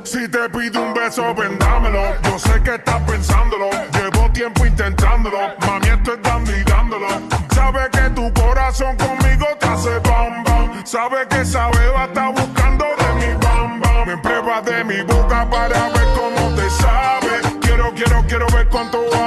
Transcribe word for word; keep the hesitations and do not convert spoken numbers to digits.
Si te pido un beso, vendámelo. Yo sé que estás pensándolo. Llevo tiempo intentándolo. Mami, esto es dando y dándolo. Sabe que tu corazón conmigo te hace bam bam. Sabe que esa beba está buscando de mi bam bam. Me pruebas de mi boca para ver cómo te sabe. Quiero, quiero, quiero ver cuánto